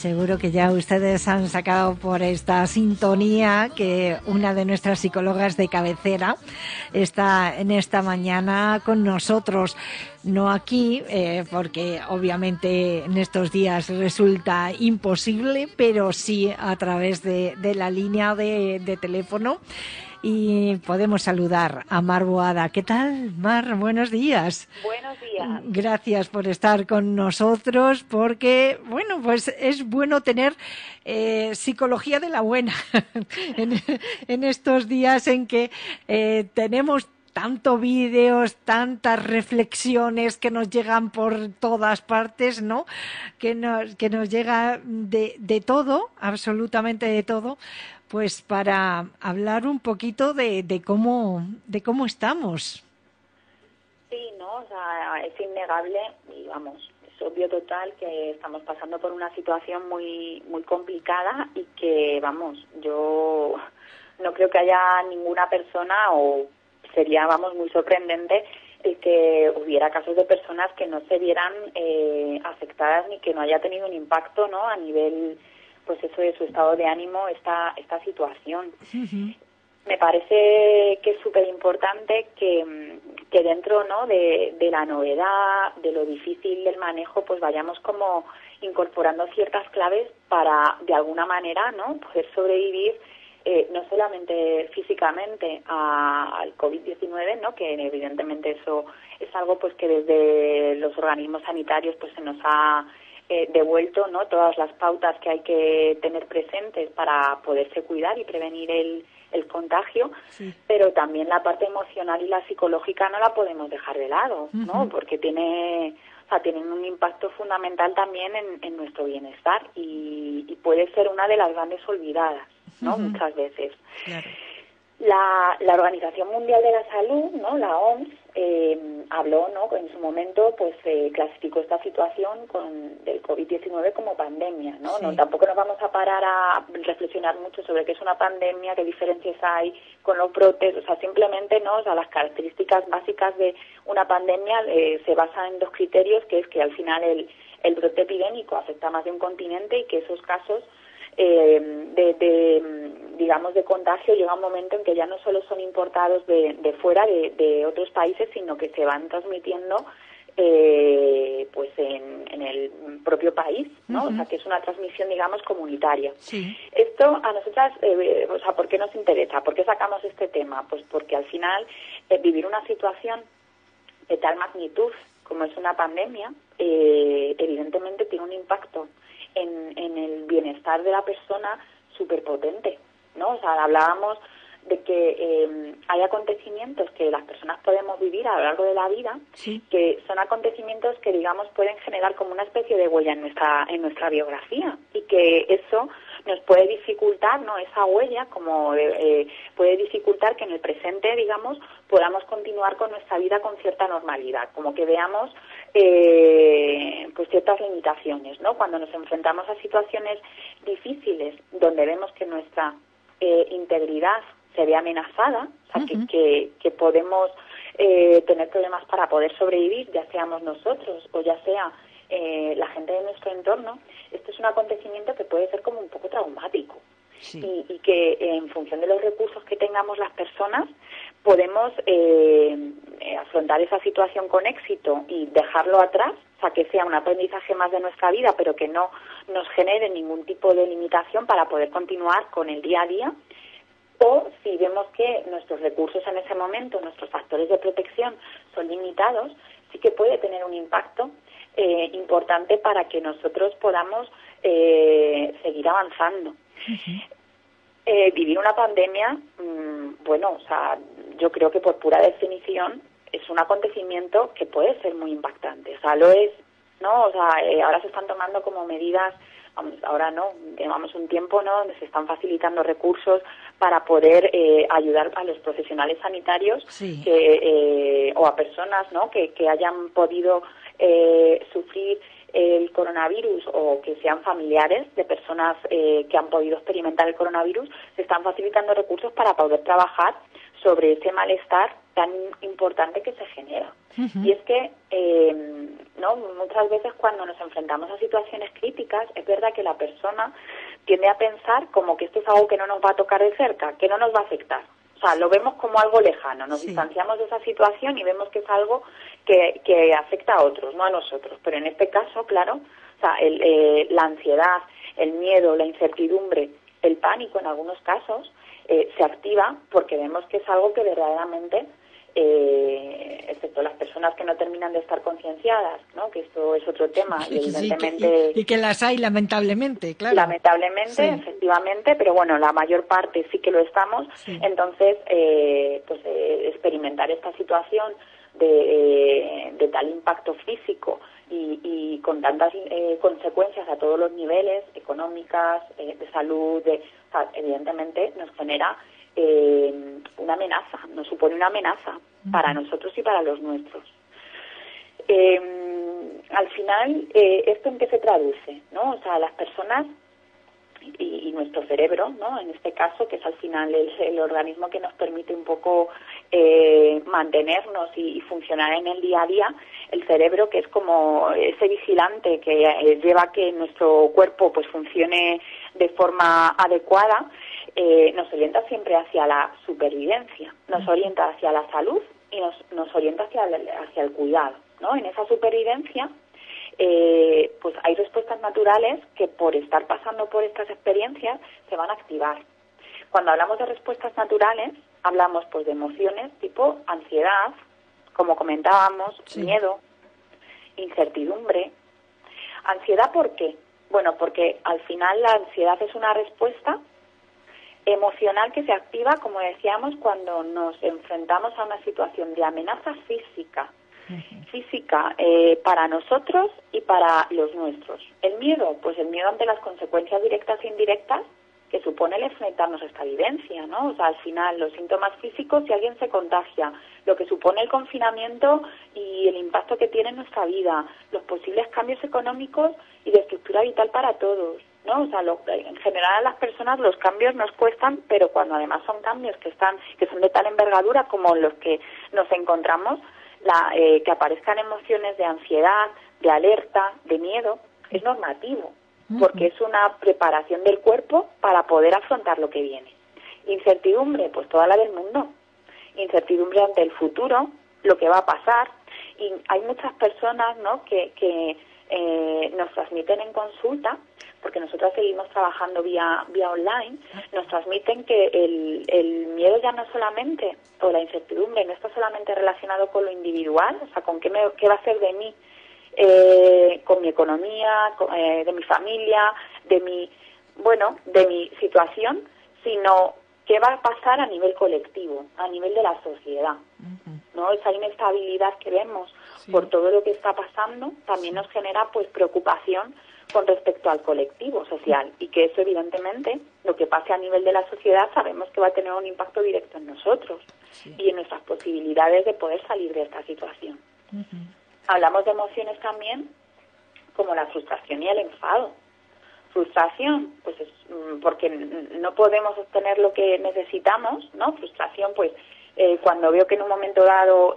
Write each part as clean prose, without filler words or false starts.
Seguro que ya ustedes han sacado por esta sintonía que una de nuestras psicólogas de cabecera está en esta mañana con nosotros. No aquí, porque obviamente en estos días resulta imposible, pero sí a través de la línea de teléfono. Y podemos saludar a Mar Boada. ¿Qué tal, Mar? Buenos días. Buenos días. Gracias por estar con nosotros, porque, bueno, pues es bueno tener psicología de la buena en estos días en que tenemos tantos vídeos, tantas reflexiones que nos llegan por todas partes, ¿no? Que nos llega de todo, absolutamente de todo, pues para hablar un poquito de cómo estamos. Sí, ¿no? O sea, es innegable y vamos, es obvio total que estamos pasando por una situación muy complicada y que, vamos, yo no creo que haya ninguna persona, o sería, vamos, muy sorprendente el que hubiera casos de personas que no se vieran afectadas ni que no haya tenido un impacto, ¿no? A nivel, pues eso, de su estado de ánimo, esta situación. Uh-huh. Me parece que es súper importante que dentro, ¿no?, de la novedad, de lo difícil del manejo, pues vayamos como incorporando ciertas claves para, de alguna manera, ¿no?, poder sobrevivir no solamente físicamente al COVID-19, ¿no?, que evidentemente eso es algo pues que desde los organismos sanitarios pues se nos ha devuelto, ¿no?, todas las pautas que hay que tener presentes para poderse cuidar y prevenir el contagio, sí. Pero también la parte emocional y la psicológica no la podemos dejar de lado, ¿no? Uh-huh. Porque tienen un impacto fundamental también en nuestro bienestar y puede ser una de las grandes olvidadas, ¿no? Uh-huh. Muchas veces. Claro. La Organización Mundial de la Salud, ¿no?, la OMS, habló, ¿no?, en su momento, pues clasificó esta situación del COVID-19 como pandemia, ¿no? Sí. No, tampoco nos vamos a parar a reflexionar mucho sobre qué es una pandemia, qué diferencias hay con los brotes, o sea, simplemente, ¿no?, o sea, las características básicas de una pandemia se basan en dos criterios, que es que al final el brote epidémico afecta a más de un continente y que esos casos digamos, de contagio llega un momento en que ya no solo son importados de fuera, de otros países, sino que se van transmitiendo pues en el propio país, ¿no? Uh-huh. O sea, que es una transmisión, digamos, comunitaria. Sí. Esto a nosotras, o sea, ¿por qué nos interesa? ¿Por qué sacamos este tema? Pues porque al final vivir una situación de tal magnitud como es una pandemia, evidentemente tiene un impacto en el bienestar de la persona súper potente, ¿no? O sea, hablábamos de que hay acontecimientos que las personas podemos vivir a lo largo de la vida, sí. Que son acontecimientos que, digamos, pueden generar como una especie de huella en nuestra biografía y que eso nos puede dificultar, ¿no?, esa huella, como puede dificultar que en el presente, digamos, podamos continuar con nuestra vida con cierta normalidad, como que veamos pues ciertas limitaciones, ¿no? Cuando nos enfrentamos a situaciones difíciles donde vemos que nuestra integridad se ve amenazada, o sea, uh-huh. que podemos tener problemas para poder sobrevivir, ya seamos nosotros o ya sea la gente de nuestro entorno, esto es un acontecimiento que puede ser como un poco traumático. Sí. Y que en función de los recursos que tengamos las personas podemos afrontar esa situación con éxito y dejarlo atrás, o sea, que sea un aprendizaje más de nuestra vida, pero que no nos genere ningún tipo de limitación para poder continuar con el día a día. O si vemos que nuestros recursos en ese momento, nuestros factores de protección son limitados, sí que puede tener un impacto importante para que nosotros podamos seguir avanzando. Uh-huh. Vivir una pandemia, bueno, o sea, yo creo que por pura definición es un acontecimiento que puede ser muy impactante, o sea, lo es, ¿no? O sea, ahora se están tomando como medidas, ahora no, llevamos un tiempo, ¿no?, donde se están facilitando recursos para poder ayudar a los profesionales sanitarios, sí. O a personas, ¿no?, que hayan podido sufrir el coronavirus o que sean familiares de personas que han podido experimentar el coronavirus. Se están facilitando recursos para poder trabajar sobre ese malestar tan importante que se genera. Ujú. Y es que no, muchas veces cuando nos enfrentamos a situaciones críticas, es verdad que la persona tiende a pensar como que esto es algo que no nos va a tocar de cerca, que no nos va a afectar. O sea, lo vemos como algo lejano, nos Sí. distanciamos de esa situación y vemos que es algo que afecta a otros, no a nosotros. Pero en este caso, claro, o sea, la ansiedad, el miedo, la incertidumbre, el pánico en algunos casos, se activa porque vemos que es algo que verdaderamente, excepto las personas que no terminan de estar concienciadas, ¿no? Que esto es otro tema y Sí, evidentemente... y que las hay, lamentablemente, claro. Lamentablemente, Sí. efectivamente, pero bueno, la mayor parte sí que lo estamos. Sí. Entonces, experimentar esta situación de tal impacto físico y con tantas consecuencias a todos los niveles, económicas, de salud, o sea, evidentemente nos genera una amenaza, nos supone una amenaza para nosotros y para los nuestros. Al final, ¿esto en qué se traduce? ¿No? O sea, las personas y nuestro cerebro, ¿no? En este caso, que es al final el organismo que nos permite un poco mantenernos y funcionar en el día a día, el cerebro, que es como ese vigilante que lleva a que nuestro cuerpo pues funcione de forma adecuada, nos orienta siempre hacia la supervivencia, nos orienta hacia la salud y nos orienta hacia el cuidado, ¿no? En esa supervivencia, pues hay respuestas naturales que por estar pasando por estas experiencias se van a activar. Cuando hablamos de respuestas naturales, hablamos pues de emociones tipo ansiedad, como comentábamos, Sí. miedo, incertidumbre. ¿Ansiedad por qué? Bueno, porque al final la ansiedad es una respuesta emocional que se activa, como decíamos, cuando nos enfrentamos a una situación de amenaza física, para nosotros y para los nuestros. El miedo, pues el miedo ante las consecuencias directas e indirectas que supone el enfrentarnos a esta vivencia, ¿no? O sea, al final, los síntomas físicos, si alguien se contagia, lo que supone el confinamiento y el impacto que tiene en nuestra vida, los posibles cambios económicos y de estructura vital para todos, ¿no? O sea, en general a las personas los cambios nos cuestan, pero cuando además son cambios que son de tal envergadura como los que nos encontramos, que aparezcan emociones de ansiedad, de alerta, de miedo, es normativo, porque es una preparación del cuerpo para poder afrontar lo que viene. Incertidumbre, pues toda la del mundo. Incertidumbre ante el futuro, lo que va a pasar. Y hay muchas personas, ¿no?, que nos transmiten en consulta, porque nosotros seguimos trabajando vía online, nos transmiten que el miedo ya no solamente, o la incertidumbre no está solamente relacionado con lo individual, o sea, con qué va a ser de mí, con mi economía, de mi familia, de mi situación, sino qué va a pasar a nivel colectivo, a nivel de la sociedad. ¿No? Esa inestabilidad que vemos por todo lo que está pasando también nos genera pues preocupación con respecto al colectivo social, y que eso evidentemente, lo que pase a nivel de la sociedad, sabemos que va a tener un impacto directo en nosotros y en nuestras posibilidades de poder salir de esta situación. Hablamos de emociones también como la frustración y el enfado. Frustración, pues es porque no podemos obtener lo que necesitamos, ¿no? Frustración, pues cuando veo que en un momento dado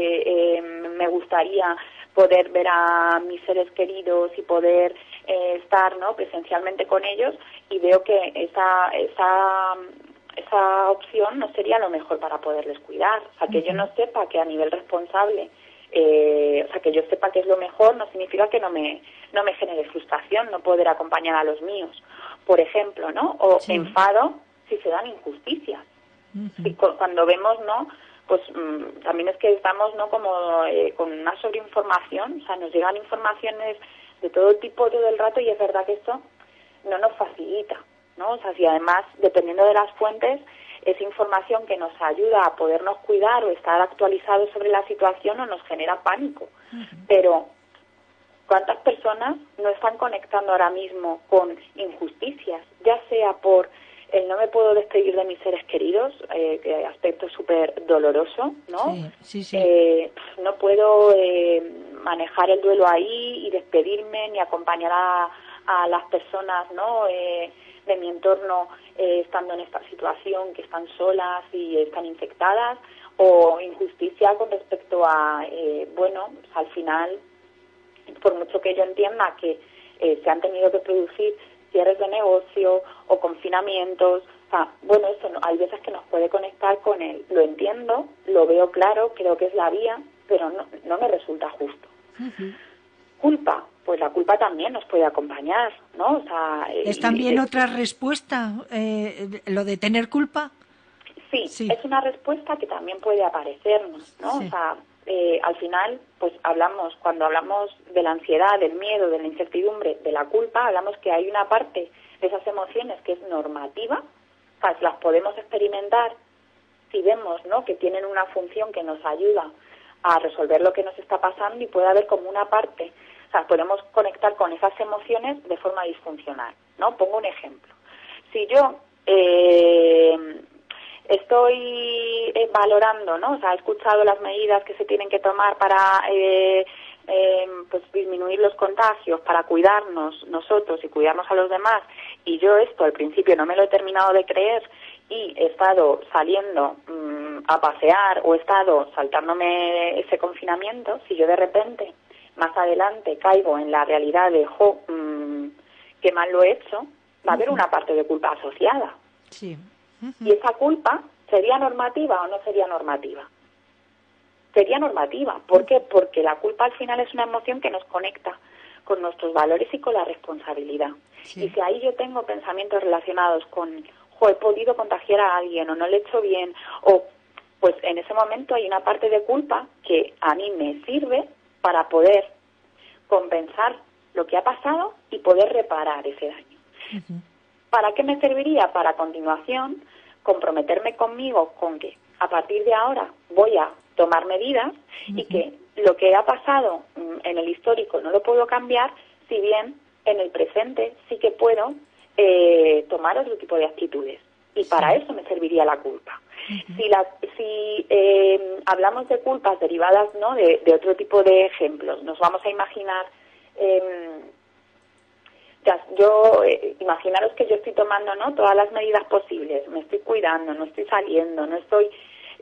me gustaría poder ver a mis seres queridos y poder estar, ¿no?, presencialmente con ellos, y veo que esa opción no sería lo mejor para poderles cuidar. O sea, que yo no sepa que a nivel responsable, o sea, que yo sepa que es lo mejor, no significa que no me genere frustración no poder acompañar a los míos, por ejemplo, ¿no? O enfado si se dan injusticias. Y cuando vemos, ¿no?, pues también es que estamos, ¿no?, como con una sobreinformación, o sea, nos llegan informaciones de todo tipo todo el rato, y es verdad que esto no nos facilita, ¿no? O sea, si además, dependiendo de las fuentes, es información que nos ayuda a podernos cuidar o estar actualizados sobre la situación, o nos genera pánico. Pero ¿cuántas personas no están conectando ahora mismo con injusticias? Ya sea por el no me puedo despedir de mis seres queridos, aspecto súper doloroso, ¿no? No puedo manejar el duelo ahí y despedirme, ni acompañar a las personas, ¿no?, de mi entorno estando en esta situación, que están solas y están infectadas, o injusticia con respecto a, bueno, pues al final, por mucho que yo entienda que se han tenido que producir cierres de negocio o confinamientos, o sea, bueno, eso hay veces que nos puede conectar con él. Lo entiendo, lo veo claro, creo que es la vía, pero no me resulta justo. Ujú. Culpa, pues la culpa también nos puede acompañar, ¿no? O sea, ¿Es también otra respuesta lo de tener culpa? sí, Sí, es una respuesta que también puede aparecernos, ¿no? O sí. sea, al final, pues cuando hablamos de la ansiedad, del miedo, de la incertidumbre, de la culpa, hablamos que hay una parte de esas emociones que es normativa, o sea, las podemos experimentar si vemos, ¿no?, que tienen una función que nos ayuda a resolver lo que nos está pasando, y puede haber como una parte, o sea, podemos conectar con esas emociones de forma disfuncional, ¿no? Pongo un ejemplo. Si yo estoy valorando, ¿no? O sea, he escuchado las medidas que se tienen que tomar para pues disminuir los contagios, para cuidarnos nosotros y cuidarnos a los demás, y yo esto al principio no me lo he terminado de creer y he estado saliendo a pasear o he estado saltándome ese confinamiento. Si yo de repente más adelante caigo en la realidad de qué mal lo he hecho, va a haber una parte de culpa asociada. Sí. ¿Y esa culpa sería normativa o no sería normativa? Sería normativa. ¿Por qué? Porque la culpa al final es una emoción que nos conecta con nuestros valores y con la responsabilidad. Sí. Y si ahí yo tengo pensamientos relacionados con, he podido contagiar a alguien o no le he hecho bien, o pues en ese momento hay una parte de culpa que a mí me sirve para poder compensar lo que ha pasado y poder reparar ese daño. Ujú. ¿Para qué me serviría? Para a continuación comprometerme conmigo con que a partir de ahora voy a tomar medidas y que lo que ha pasado en el histórico no lo puedo cambiar, si bien en el presente sí que puedo tomar otro tipo de actitudes. Y para eso me serviría la culpa. Si hablamos de culpas derivadas, ¿no?, de otro tipo de ejemplos, nos vamos a imaginar... imaginaros que yo estoy tomando, ¿no?, todas las medidas posibles, me estoy cuidando, no estoy saliendo, no estoy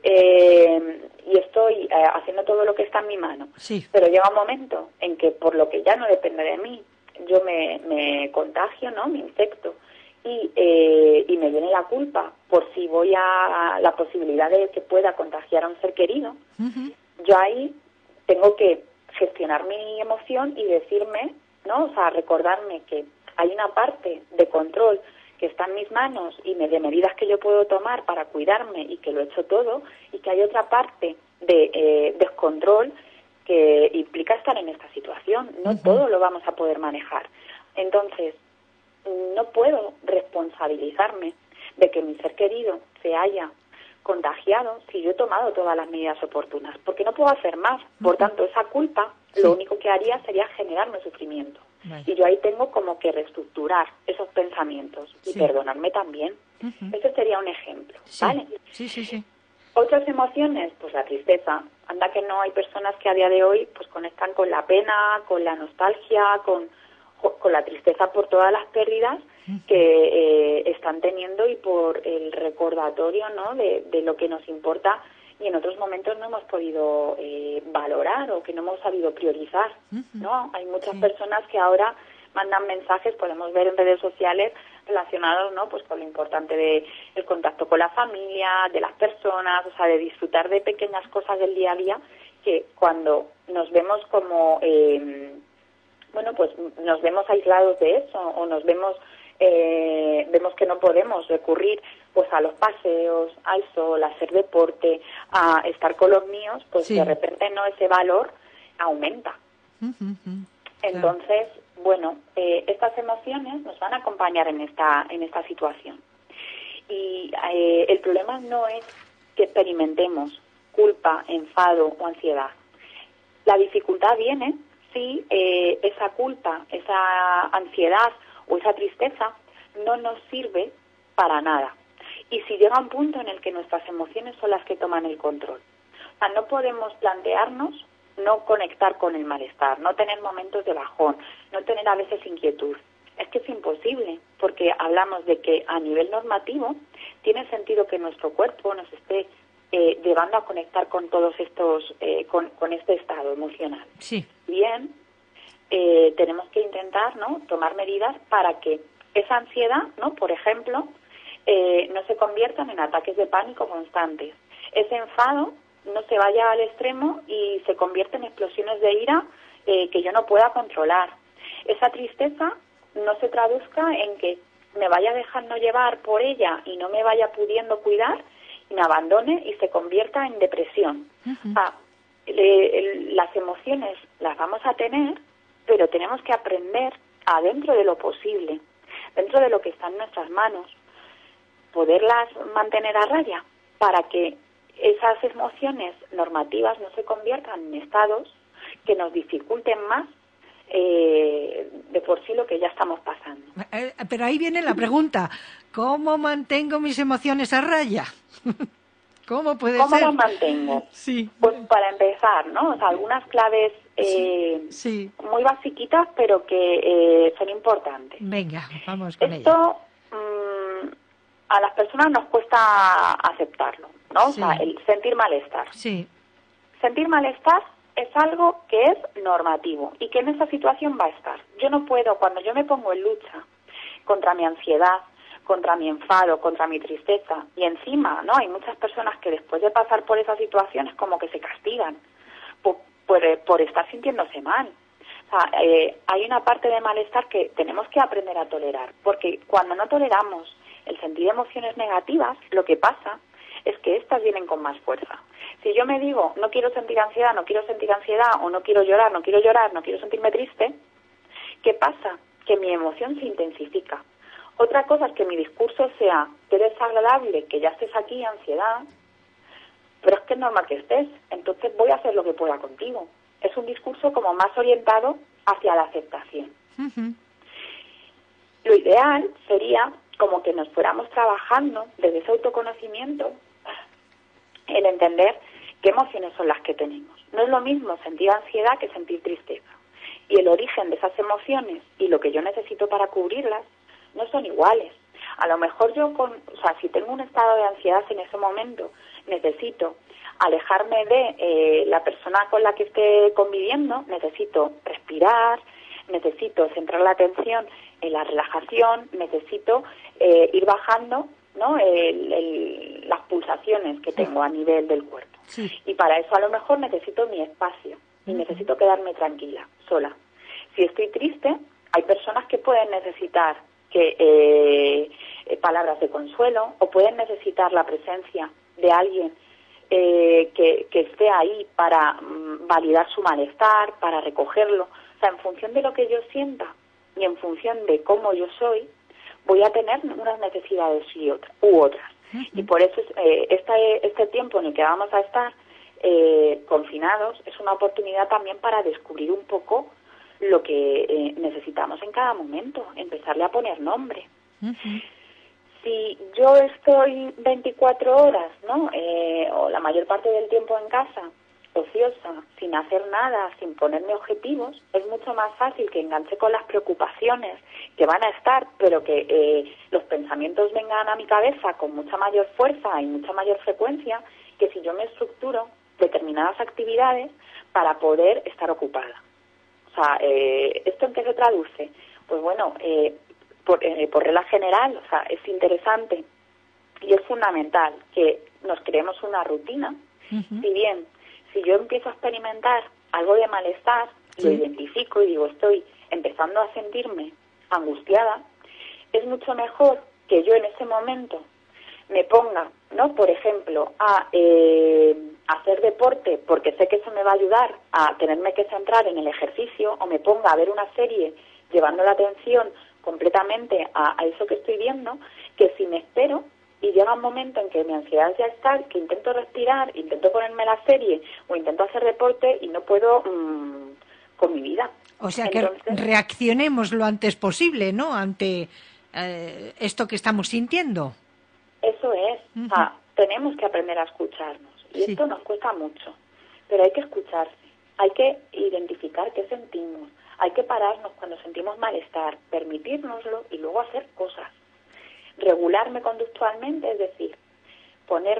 y estoy haciendo todo lo que está en mi mano. Sí. Pero llega un momento en que, por lo que ya no depende de mí, yo me contagio, ¿no?, me infecto y me viene la culpa por si voy a la posibilidad de que pueda contagiar a un ser querido. Yo ahí tengo que gestionar mi emoción y decirme, ¿no?, o sea, recordarme que hay una parte de control que está en mis manos y de medidas que yo puedo tomar para cuidarme y que lo he hecho todo, y que hay otra parte de descontrol que implica estar en esta situación. No todo lo vamos a poder manejar. Entonces, no puedo responsabilizarme de que mi ser querido se haya contagiado si yo he tomado todas las medidas oportunas, porque no puedo hacer más. Por tanto, esa culpa lo único que haría sería generarme sufrimiento. Y yo ahí tengo como que reestructurar esos pensamientos y perdonarme también. Ese sería un ejemplo, ¿vale? Sí. Otras emociones, pues la tristeza. Anda que no hay personas que a día de hoy pues conectan con la pena, con la nostalgia, con la tristeza por todas las pérdidas que están teniendo y por el recordatorio, ¿no?, de lo que nos importa y en otros momentos no hemos podido valorar o que no hemos sabido priorizar, ¿no? Hay muchas personas que ahora mandan mensajes, podemos ver en redes sociales, relacionados, ¿no?, pues con lo importante de el contacto con la familia, de las personas, o sea, de disfrutar de pequeñas cosas del día a día, que cuando nos vemos como bueno, pues nos vemos aislados de eso, o nos vemos que no podemos recurrir pues a los paseos, al sol, a hacer deporte, a estar con los míos, pues de repente no, ese valor aumenta. Entonces, bueno, estas emociones nos van a acompañar en esta situación. Y el problema no es que experimentemos culpa, enfado o ansiedad. La dificultad viene si esa culpa, esa ansiedad o esa tristeza no nos sirve para nada. Y si llega un punto en el que nuestras emociones son las que toman el control. O sea, no podemos plantearnos no conectar con el malestar, no tener momentos de bajón, no tener a veces inquietud. Es que es imposible, porque hablamos de que a nivel normativo tiene sentido que nuestro cuerpo nos esté llevando a conectar con todos estos, con este estado emocional. Sí. Bien, tenemos que intentar, ¿no?, tomar medidas para que esa ansiedad, ¿no?, por ejemplo, no se conviertan en ataques de pánico constantes. Ese enfado no se vaya al extremo y se convierte en explosiones de ira que yo no pueda controlar. Esa tristeza no se traduzca en que me vaya dejando llevar por ella y no me vaya pudiendo cuidar y me abandone y se convierta en depresión. Uh-huh. Las emociones las vamos a tener, pero tenemos que aprender dentro de lo posible, dentro de lo que está en nuestras manos, poderlas mantener a raya para que esas emociones normativas no se conviertan en estados que nos dificulten más de por sí lo que ya estamos pasando. Pero ahí viene la pregunta, ¿cómo mantengo mis emociones a raya? ¿Cómo puede ser? ¿Cómo las mantengo? Sí. Pues para empezar, ¿no? O sea, algunas claves sí. muy basiquitas, pero que son importantes. Venga, vamos con ello. Esto a las personas nos cuesta aceptarlo, ¿no? Sí. O sea, el sentir malestar. Sí. Sentir malestar es algo que es normativo y que en esa situación va a estar. Yo no puedo, cuando yo me pongo en lucha contra mi ansiedad, contra mi enfado, contra mi tristeza, y encima, ¿no?, hay muchas personas que después de pasar por esas situaciones como que se castigan por estar sintiéndose mal. O sea, hay una parte de malestar que tenemos que aprender a tolerar, porque cuando no toleramos el sentir emociones negativas, lo que pasa es que estas vienen con más fuerza. Si yo me digo, no quiero sentir ansiedad, o no quiero llorar, no quiero sentirme triste, ¿qué pasa? Que mi emoción se intensifica. Otra cosa es que mi discurso sea, qué desagradable que ya estés aquí, ansiedad, pero es que es normal que estés, entonces voy a hacer lo que pueda contigo. Es un discurso como más orientado hacia la aceptación. Uh-huh. Lo ideal sería como que nos fuéramos trabajando desde ese autoconocimiento, el entender qué emociones son las que tenemos. No es lo mismo sentir ansiedad que sentir tristeza. Y el origen de esas emociones y lo que yo necesito para cubrirlas no son iguales. A lo mejor yo, si tengo un estado de ansiedad en ese momento, necesito alejarme de la persona con la que esté conviviendo, necesito respirar, necesito centrar la atención en la relajación, necesito ir bajando, ¿no?, las pulsaciones que tengo a nivel del cuerpo. Sí. Y para eso a lo mejor necesito mi espacio y necesito quedarme tranquila, sola. Si estoy triste, hay personas que pueden necesitar palabras de consuelo o pueden necesitar la presencia de alguien que esté ahí para validar su malestar, para recogerlo. O sea, en función de lo que yo sienta y en función de cómo yo soy, voy a tener unas necesidades u otras. Uh-huh. Y por eso este tiempo en el que vamos a estar confinados es una oportunidad también para descubrir un poco lo que necesitamos en cada momento, empezarle a poner nombre. Uh-huh. Si yo estoy 24 horas, ¿no?, o la mayor parte del tiempo en casa, ociosa, sin hacer nada, sin ponerme objetivos, es mucho más fácil que enganche con las preocupaciones que van a estar, pero que los pensamientos vengan a mi cabeza con mucha mayor fuerza y mucha mayor frecuencia, que si yo me estructuro determinadas actividades para poder estar ocupada. O sea, ¿esto en qué se traduce? Pues bueno, por regla general, o sea, es interesante y es fundamental que nos creemos una rutina. Uh-huh. Si yo empiezo a experimentar algo de malestar, sí, lo identifico y digo, estoy empezando a sentirme angustiada, es mucho mejor que yo en ese momento me ponga, ¿no?, por ejemplo, a hacer deporte, porque sé que eso me va a ayudar a tenerme que centrar en el ejercicio, o me ponga a ver una serie llevando la atención completamente a eso que estoy viendo, que si me espero y llega un momento en que mi ansiedad ya está, que intento respirar, intento ponerme la serie o intento hacer deporte y no puedo con mi vida. O sea, entonces, que reaccionemos lo antes posible, ¿no?, ante esto que estamos sintiendo. Eso es. Uh-huh. O sea, tenemos que aprender a escucharnos. Y sí, esto nos cuesta mucho. Pero hay que escucharse. Hay que identificar qué sentimos. Hay que pararnos cuando sentimos malestar, permitírnoslo y luego hacer cosas. Regularme conductualmente, es decir, ponerme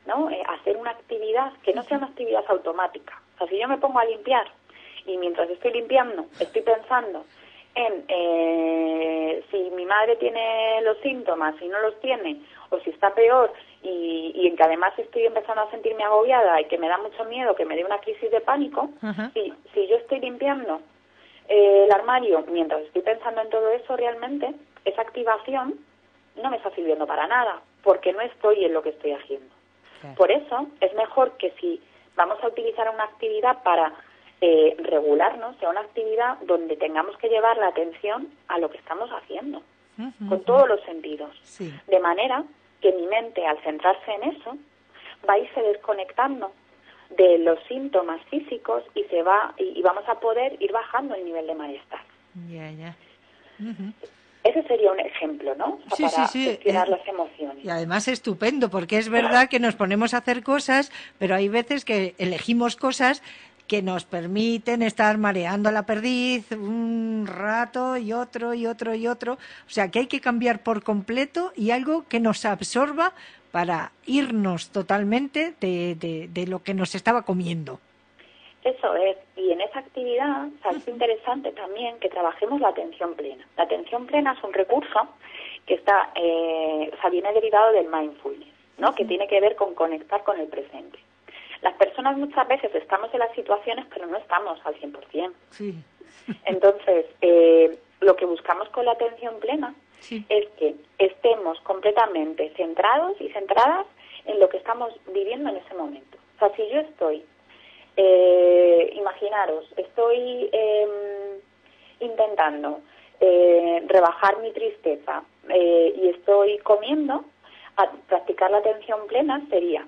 ¿no? Hacer una actividad que no sea una actividad automática. O sea, si yo me pongo a limpiar y mientras estoy limpiando estoy pensando en si mi madre tiene los síntomas, si no los tiene, o si está peor, y en que además estoy empezando a sentirme agobiada y que me da mucho miedo, que me dé una crisis de pánico, si yo estoy limpiando el armario mientras estoy pensando en todo eso, realmente esa activación no me está sirviendo para nada, porque no estoy en lo que estoy haciendo. Claro. Por eso es mejor que si vamos a utilizar una actividad para regularnos, sea una actividad donde tengamos que llevar la atención a lo que estamos haciendo, con todos los sentidos. Sí. De manera que mi mente, al centrarse en eso, va a irse desconectando de los síntomas físicos y vamos a poder ir bajando el nivel de malestar. Ya. Ese sería un ejemplo, ¿no? O sea, para gestionar las emociones. Y además estupendo, porque es verdad que nos ponemos a hacer cosas, pero hay veces que elegimos cosas que nos permiten estar mareando a la perdiz un rato y otro. O sea, que hay que cambiar por completo y algo que nos absorba para irnos totalmente de lo que nos estaba comiendo. Eso es, y en esa actividad es interesante también que trabajemos la atención plena. La atención plena es un recurso que viene derivado del mindfulness, ¿no? Que tiene que ver con conectar con el presente. Las personas muchas veces estamos en las situaciones, pero no estamos al 100%. Sí. Entonces, lo que buscamos con la atención plena es que estemos completamente centrados y centradas en lo que estamos viviendo en ese momento. O sea, si yo estoy, imaginaros, estoy intentando rebajar mi tristeza y estoy comiendo, practicar la atención plena sería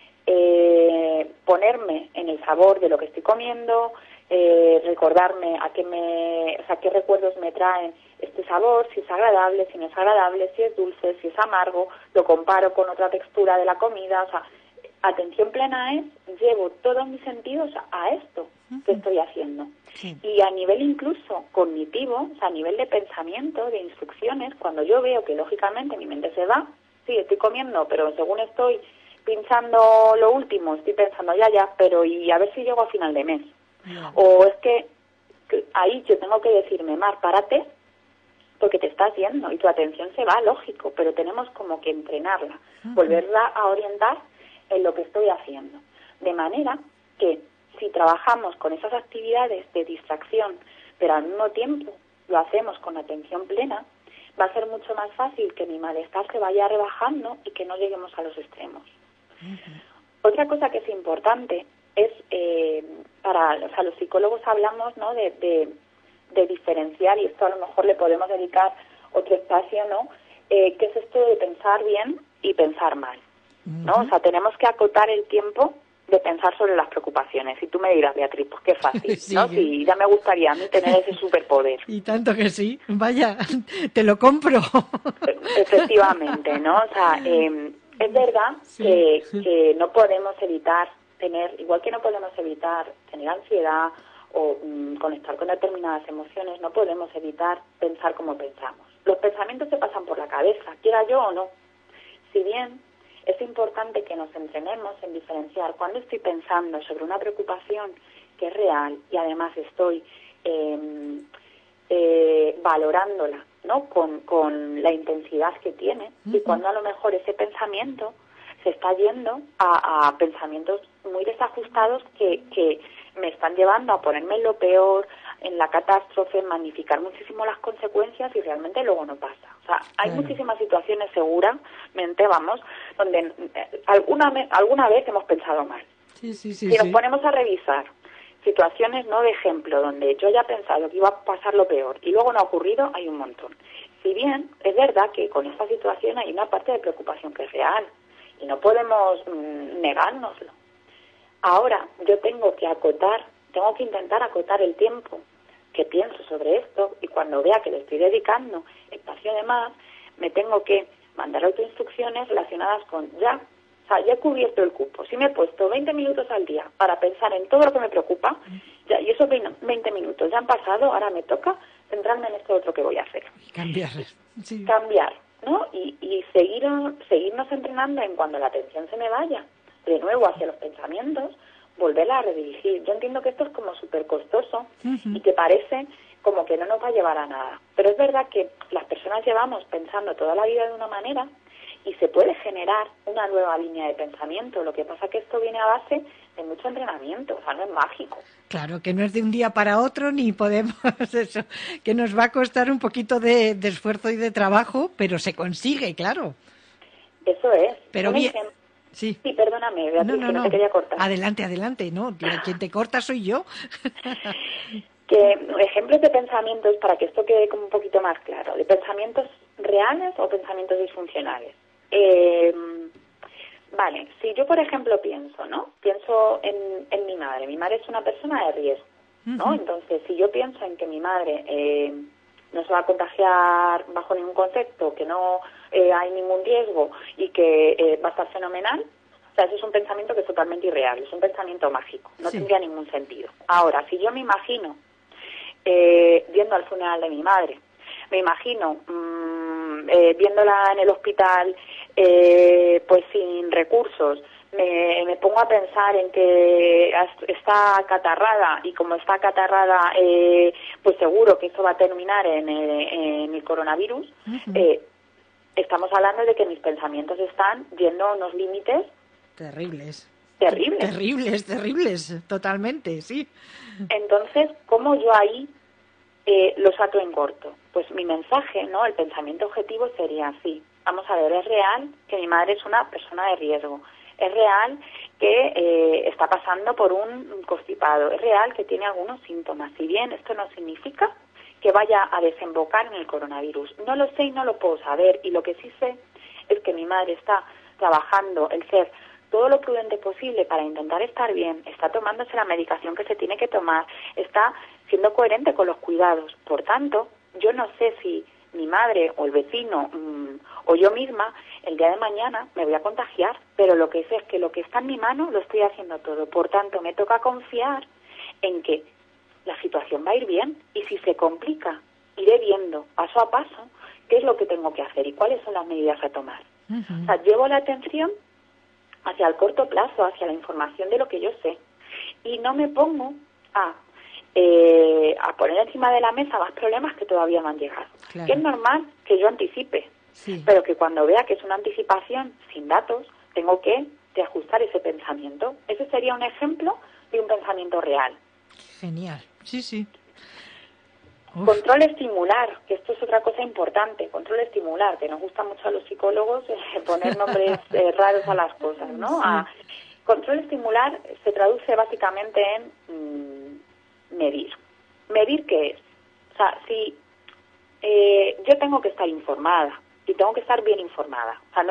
ponerme en el sabor de lo que estoy comiendo, recordarme qué recuerdos me traen este sabor, si es agradable, si no es agradable, si es dulce, si es amargo, lo comparo con otra textura de la comida. O sea, atención plena es, llevo todos mis sentidos a esto que estoy haciendo. Sí. Y a nivel incluso cognitivo, o sea, a nivel de pensamiento, de instrucciones, cuando yo veo que lógicamente mi mente se va, sí, estoy comiendo, pero según estoy pinchando lo último, estoy pensando pero y a ver si llego a final de mes. Yeah. O es que ahí yo tengo que decirme, Mar, párate, porque te estás yendo y tu atención se va, lógico, pero tenemos como que entrenarla, volverla a orientar en lo que estoy haciendo. De manera que si trabajamos con esas actividades de distracción, pero al mismo tiempo lo hacemos con atención plena, va a ser mucho más fácil que mi malestar se vaya rebajando y que no lleguemos a los extremos. Otra cosa que es importante es, los psicólogos hablamos, ¿no?, de diferenciar, y esto a lo mejor le podemos dedicar otro espacio, ¿no?, que es esto de pensar bien y pensar mal, ¿no? O sea, tenemos que acotar el tiempo de pensar sobre las preocupaciones. Y tú me dirás, Beatriz, pues qué fácil, sí, ¿no? Sí, ya me gustaría a mí tener ese superpoder. Y tanto que sí, vaya, te lo compro. Efectivamente, ¿no? O sea, es verdad que no podemos evitar igual que no podemos evitar tener ansiedad o conectar con determinadas emociones, no podemos evitar pensar como pensamos. Los pensamientos se pasan por la cabeza, quiera yo o no. Si bien es importante que nos entrenemos en diferenciar cuando estoy pensando sobre una preocupación que es real y además estoy valorándola, ¿no?, con la intensidad que tiene, y cuando a lo mejor ese pensamiento se está yendo a pensamientos muy desajustados que me están llevando a ponerme en lo peor, en la catástrofe, magnificar muchísimo las consecuencias y realmente luego no pasa. O sea, hay muchísimas situaciones seguramente, donde alguna vez hemos pensado mal. Si nos ponemos a revisar situaciones, no de ejemplo, donde yo haya pensado que iba a pasar lo peor y luego no ha ocurrido, hay un montón. Si bien es verdad que con esta situación hay una parte de preocupación que es real y no podemos negárnoslo. Ahora yo tengo que intentar acotar el tiempo que pienso sobre esto, y cuando vea que le estoy dedicando espacio de más, me tengo que mandar autoinstrucciones relacionadas con ya he cubierto el cupo. Si me he puesto 20 minutos al día para pensar en todo lo que me preocupa, y esos 20 minutos ya han pasado, ahora me toca centrarme en esto otro que voy a hacer. Cambiar, ¿no? Y seguirnos entrenando en cuando la atención se me vaya, de nuevo hacia los pensamientos, volverla a redirigir. Yo entiendo que esto es como súper costoso y que parece como que no nos va a llevar a nada. Pero es verdad que las personas llevamos pensando toda la vida de una manera y se puede generar una nueva línea de pensamiento. Lo que pasa es que esto viene a base de mucho entrenamiento, o sea, no es mágico. Claro, que no es de un día para otro, ni podemos eso, que nos va a costar un poquito de esfuerzo y de trabajo, pero se consigue, claro. Eso es. Pero bien, sí, perdóname, Beatriz, que no te quería cortar. Adelante, no, quien te corta soy yo. Que ejemplos de pensamientos, para que esto quede como un poquito más claro, de pensamientos reales o pensamientos disfuncionales. Vale, si yo, por ejemplo, pienso en mi madre. Mi madre es una persona de riesgo, ¿no? Entonces, si yo pienso en que mi madre no se va a contagiar bajo ningún concepto, que no hay ningún riesgo y que va a estar fenomenal, o sea, eso es un pensamiento que es totalmente irreal, es un pensamiento mágico, no tendría ningún sentido. Ahora, si yo me imagino yendo al funeral de mi madre, me imagino viéndola en el hospital pues sin recursos, me pongo a pensar en que está acatarrada y como está acatarrada pues seguro que eso va a terminar en el coronavirus. Estamos hablando de que mis pensamientos están yendo a unos límites terribles, totalmente, sí. Entonces, ¿cómo yo ahí los ato en corto? Pues mi mensaje, ¿no? El pensamiento objetivo sería así. Vamos a ver, es real que mi madre es una persona de riesgo. Es real que está pasando por un constipado. Es real que tiene algunos síntomas. Si bien esto no significa que vaya a desembocar en el coronavirus. No lo sé y no lo puedo saber. Y lo que sí sé es que mi madre está trabajando el ser todo lo prudente posible para intentar estar bien, está tomándose la medicación que se tiene que tomar, está siendo coherente con los cuidados. Por tanto, yo no sé si mi madre o el vecino o yo misma el día de mañana me voy a contagiar, pero lo que sé es que lo que está en mi mano lo estoy haciendo todo. Por tanto, me toca confiar en que la situación va a ir bien y si se complica, iré viendo paso a paso qué es lo que tengo que hacer y cuáles son las medidas a tomar. O sea, llevo la atención hacia el corto plazo, hacia la información de lo que yo sé. Y no me pongo a poner encima de la mesa más problemas que todavía no han llegado. Claro. Que es normal que yo anticipe, pero que cuando vea que es una anticipación sin datos, tengo que ajustar ese pensamiento. Ese sería un ejemplo de un pensamiento real. Genial, sí. Uf. Control estimular, que esto es otra cosa importante, control estimular, que nos gusta mucho a los psicólogos poner nombres raros a las cosas, ¿no? Sí. Control estimular se traduce básicamente en medir. ¿Medir qué es? O sea, si yo tengo que estar informada y tengo que estar bien informada, o sea,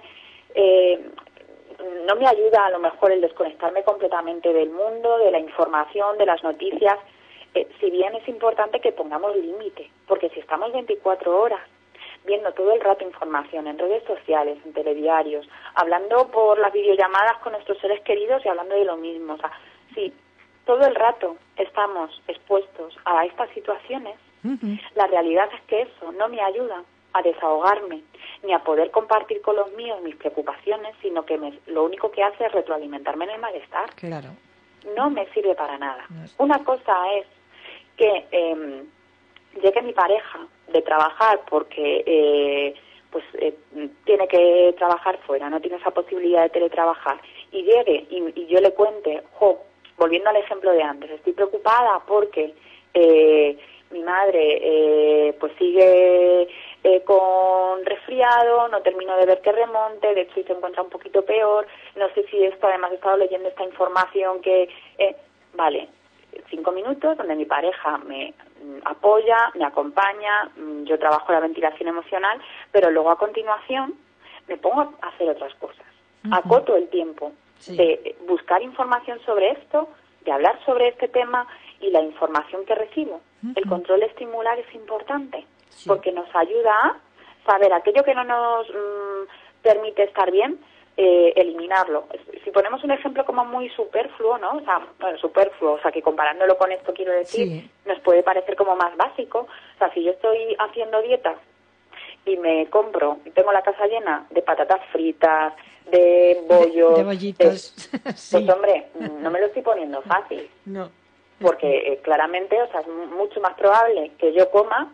no me ayuda a lo mejor el desconectarme completamente del mundo, de la información, de las noticias. Si bien es importante que pongamos límite, porque si estamos 24 horas viendo todo el rato información en redes sociales, en telediarios, hablando por las videollamadas con nuestros seres queridos y hablando de lo mismo, o sea, si todo el rato estamos expuestos a estas situaciones, la realidad es que eso no me ayuda a desahogarme ni a poder compartir con los míos mis preocupaciones, sino que lo único que hace es retroalimentarme en el malestar. Claro. No me sirve para nada. Una cosa es que llegue mi pareja de trabajar porque tiene que trabajar fuera, no tiene esa posibilidad de teletrabajar, y llegue y yo le cuente, volviendo al ejemplo de antes, estoy preocupada porque mi madre pues sigue con resfriado, no termino de ver que remonte, de hecho se encuentra un poquito peor, no sé si esto, además he estado leyendo esta información que... vale, 5 minutos donde mi pareja me apoya, me acompaña, yo trabajo la ventilación emocional, pero luego a continuación me pongo a hacer otras cosas. Acoto el tiempo de buscar información sobre esto, de hablar sobre este tema y la información que recibo. El control estimular es importante porque nos ayuda a saber aquello que no nos permite estar bien, eliminarlo. Si ponemos un ejemplo como muy superfluo, ¿no? O sea, que comparándolo con esto quiero decir, nos puede parecer como más básico. O sea, si yo estoy haciendo dieta y me compro, tengo la casa llena de patatas fritas, de bollos. De bollitos, sí. Pues hombre, no me lo estoy poniendo fácil. No. Porque claramente, o sea, es mucho más probable que yo coma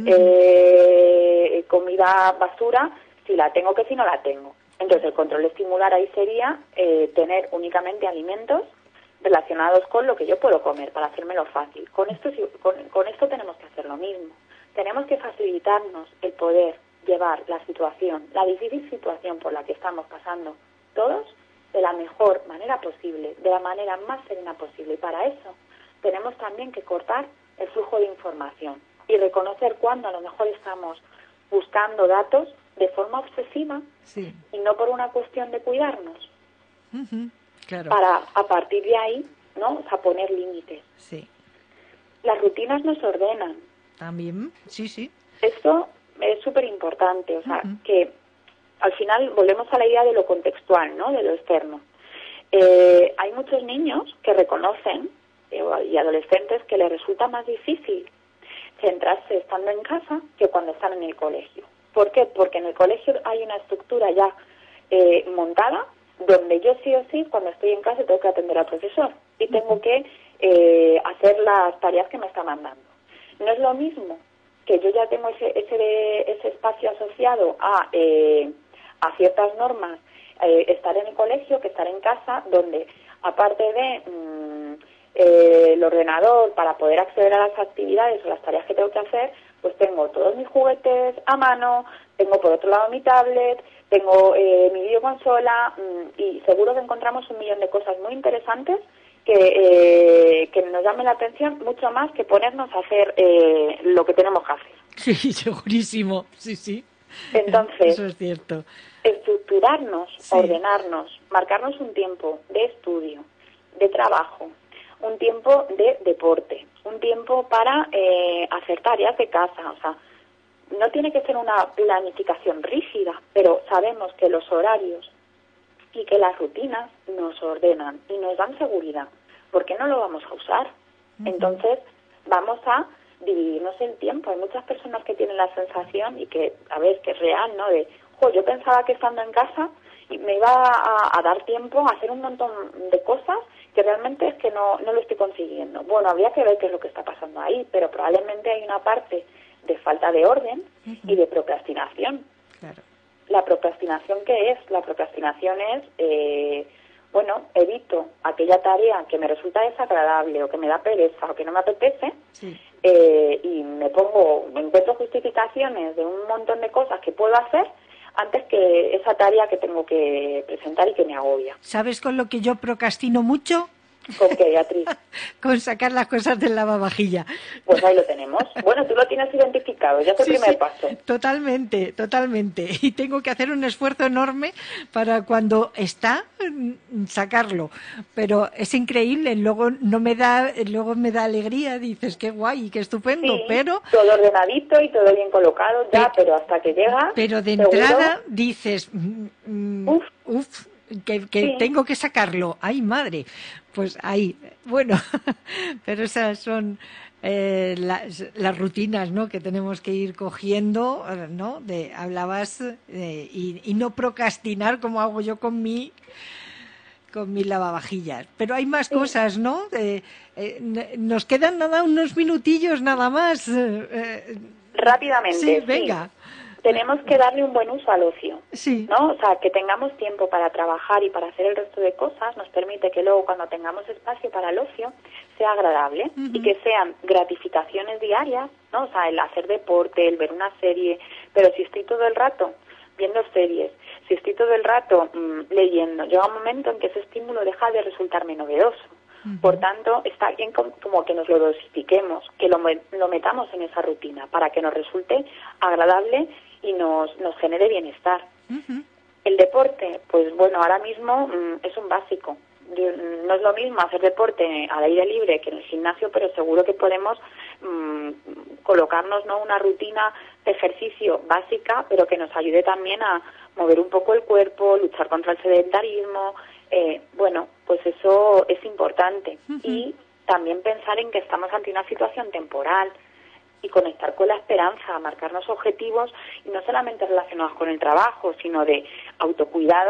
comida basura si la tengo que si no la tengo. Entonces el control estimular ahí sería tener únicamente alimentos relacionados con lo que yo puedo comer para hacérmelo fácil. Con esto tenemos que hacer lo mismo. Tenemos que facilitarnos el poder llevar la situación, la difícil situación por la que estamos pasando todos, de la mejor manera posible, de la manera más serena posible. Y para eso tenemos también que cortar el flujo de información y reconocer cuando a lo mejor estamos buscando datos de forma obsesiva Sí. y no por una cuestión de cuidarnos. Claro. Para a partir de ahí, ¿no? O sea, poner límites. Sí. Las rutinas nos ordenan. También, sí. Esto es súper importante, o sea, que al final volvemos a la idea de lo contextual, ¿no? De lo externo. Hay muchos niños que reconocen y adolescentes que les resulta más difícil centrarse estando en casa que cuando están en el colegio. ¿Por qué? Porque en el colegio hay una estructura ya montada donde yo sí o sí cuando estoy en casa tengo que atender al profesor y tengo que hacer las tareas que me está mandando. No es lo mismo que yo ya tengo ese espacio asociado a ciertas normas, estar en el colegio que estar en casa, donde aparte de el ordenador para poder acceder a las actividades o las tareas que tengo que hacer, pues tengo todos mis juguetes a mano, tengo por otro lado mi tablet, tengo mi videoconsola y seguro que encontramos un millón de cosas muy interesantes que nos llamen la atención mucho más que ponernos a hacer lo que tenemos que hacer. Sí, segurísimo, sí. Entonces, eso es cierto. Estructurarnos, Sí. ordenarnos, marcarnos un tiempo de estudio, de trabajo, un tiempo de deporte, un tiempo para hacer tareas de casa, o sea, no tiene que ser una planificación rígida, pero sabemos que los horarios y que las rutinas nos ordenan y nos dan seguridad. ¿Por qué no lo vamos a usar? Entonces, vamos a dividirnos el tiempo. Hay muchas personas que tienen la sensación, y que, a ver, que es real, ¿no? De, yo pensaba que estando en casa me iba a dar tiempo a hacer un montón de cosas que realmente es que no lo estoy consiguiendo. Bueno, habría que ver qué es lo que está pasando ahí, pero probablemente hay una parte de falta de orden y de procrastinación. Claro. ¿La procrastinación qué es? La procrastinación es, evito aquella tarea que me resulta desagradable o que me da pereza o que no me apetece, Sí. y me encuentro justificaciones de un montón de cosas que puedo hacer antes que esa tarea que tengo que presentar y que me agobia. ¿Sabes con lo que yo procrastino mucho? ¿Con qué, Beatriz? Con sacar las cosas del lavavajilla. Pues ahí lo tenemos. Bueno, tú lo tienes identificado, ya es el primer paso. Totalmente. Y tengo que hacer un esfuerzo enorme para cuando está sacarlo. Pero es increíble, luego me da alegría, dices qué guay, qué estupendo, Sí, pero todo ordenadito y todo bien colocado ya, pero hasta que llega... Pero de seguro, entrada dices, que Sí. tengo que sacarlo. ¡Ay, madre! Pues ahí, bueno, pero esas son las rutinas, ¿no?, que tenemos que ir cogiendo, ¿no? Hablabas y no procrastinar como hago yo con mi lavavajillas. Pero hay más cosas, ¿no? Nos quedan unos minutillos nada más. Rápidamente, Sí, venga. Tenemos que darle un buen uso al ocio, Sí. ¿no? O sea, que tengamos tiempo para trabajar y para hacer el resto de cosas nos permite que luego cuando tengamos espacio para el ocio sea agradable y que sean gratificaciones diarias, ¿no? O sea, el hacer deporte, el ver una serie, pero si estoy todo el rato viendo series, si estoy todo el rato leyendo, llega un momento en que ese estímulo deja de resultarme novedoso. Por tanto, está bien como que nos lo dosifiquemos, que lo metamos en esa rutina para que nos resulte agradable y nos genere bienestar. El deporte, pues bueno, ahora mismo es un básico. No es lo mismo hacer deporte al aire libre que en el gimnasio, pero seguro que podemos colocarnos, ¿no?, una rutina de ejercicio básica, pero que nos ayude también a mover un poco el cuerpo, luchar contra el sedentarismo. Pues eso es importante. Y también pensar en que estamos ante una situación temporal y conectar con la esperanza, marcarnos objetivos y no solamente relacionados con el trabajo, sino de autocuidado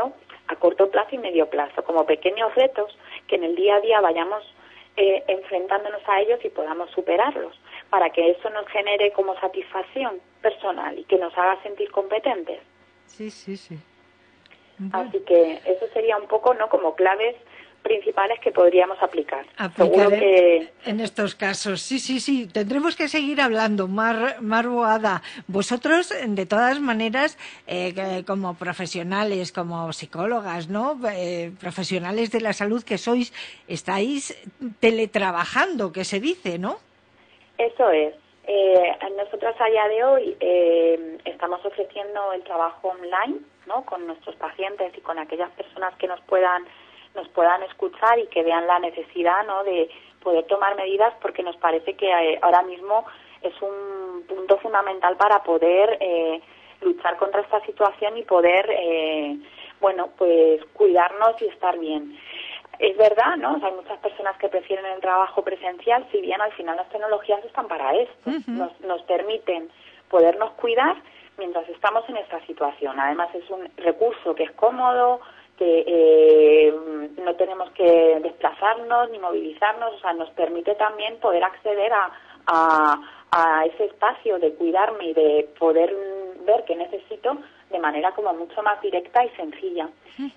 a corto plazo y medio plazo, como pequeños retos que en el día a día vayamos enfrentándonos a ellos y podamos superarlos, para que eso nos genere como satisfacción personal y que nos haga sentir competentes. Sí, sí, sí. Bueno. Así que eso sería un poco, ¿no?, como claves principales que podríamos aplicar. Seguro que en estos casos. Sí, sí, sí. Tendremos que seguir hablando. Mar Boada, vosotros, de todas maneras, como profesionales, como psicólogas, ¿no? Profesionales de la salud que sois, estáis teletrabajando, que se dice, ¿no? Eso es. Nosotros a día de hoy estamos ofreciendo el trabajo online, ¿no?, con nuestros pacientes y con aquellas personas que nos puedan escuchar y que vean la necesidad, ¿no?, de poder tomar medidas, porque nos parece que ahora mismo es un punto fundamental para poder luchar contra esta situación y poder, bueno, pues cuidarnos y estar bien. Es verdad, ¿no? O sea, hay muchas personas que prefieren el trabajo presencial, si bien al final las tecnologías están para esto. Nos permiten podernos cuidar mientras estamos en esta situación. Además es un recurso que es cómodo, que no tenemos que desplazarnos ni movilizarnos, o sea, nos permite también poder acceder a ese espacio de cuidarme y de poder ver qué necesito de manera como mucho más directa y sencilla.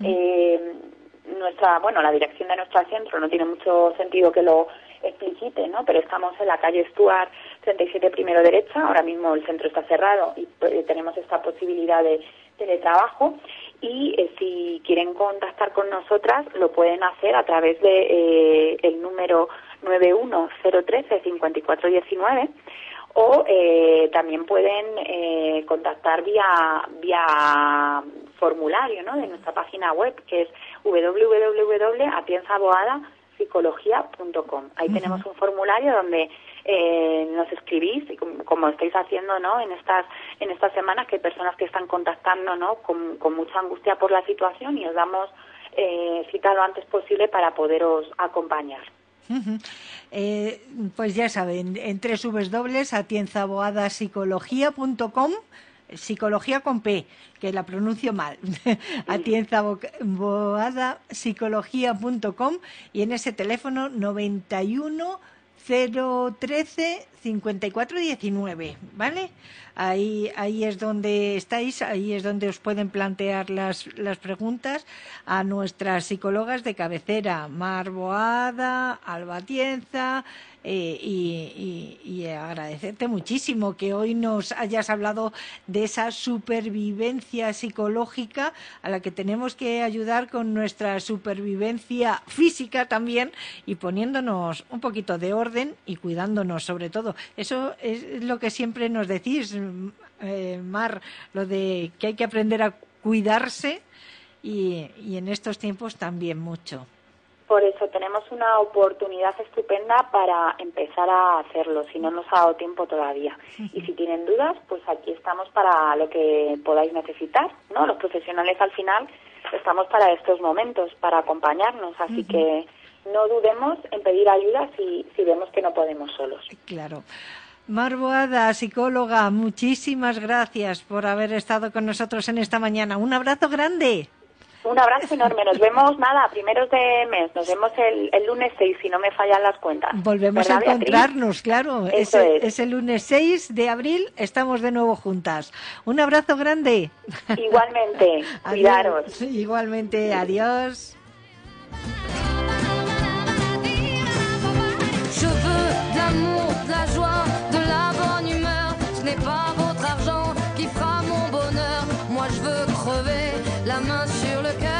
La dirección de nuestro centro no tiene mucho sentido que lo explicite, ¿no?, pero estamos en la calle Stuart 37 primero derecha. Ahora mismo el centro está cerrado y tenemos esta posibilidad de teletrabajo, y si quieren contactar con nosotras lo pueden hacer a través de el número 91013-5419, o también pueden contactar vía formulario, ¿no?, de nuestra página web, que es www.atienzaboadapsicología.com. Ahí tenemos un formulario donde nos escribís, y como estáis haciendo, ¿no?, en estas semanas, que hay personas que están contactando, ¿no?, con mucha angustia por la situación, y os damos cita lo antes posible para poderos acompañar. Pues ya saben, en www.atienzaboadapsicología.com, psicología con P, que la pronuncio mal, atienzaboadapsicología.com, y en ese teléfono 91 013 5419, ¿vale? Ahí es donde estáis, ahí es donde os pueden plantear las preguntas a nuestras psicólogas de cabecera, Mar Boada, Alba Atienza, y agradecerte muchísimo que hoy nos hayas hablado de esa supervivencia psicológica a la que tenemos que ayudar con nuestra supervivencia física también, y poniéndonos un poquito de orden y cuidándonos sobre todo. Eso es lo que siempre nos decís, Mar, lo de que hay que aprender a cuidarse, y en estos tiempos también mucho. Por eso tenemos una oportunidad estupenda para empezar a hacerlo, si no nos ha dado tiempo todavía. Y si tienen dudas, pues aquí estamos para lo que podáis necesitar, ¿no? Los profesionales al final estamos para estos momentos, para acompañarnos, así que no dudemos en pedir ayuda si vemos que no podemos solos. Claro. Mar Boada, psicóloga, muchísimas gracias por haber estado con nosotros en esta mañana. Un abrazo grande. Un abrazo enorme. Nos vemos, primeros de mes. Nos vemos el lunes 6, si no me fallan las cuentas. Volvemos a encontrarnos, Beatriz? Claro. Eso es el lunes 6 de abril. Estamos de nuevo juntas. Un abrazo grande. Igualmente. Cuidaros. Igualmente. Adiós. Je veux de l'amour, de la joie, de la bonne humeur. Ce n'est pas votre argent qui fera mon bonheur. Moi je veux crever la main sur le cœur.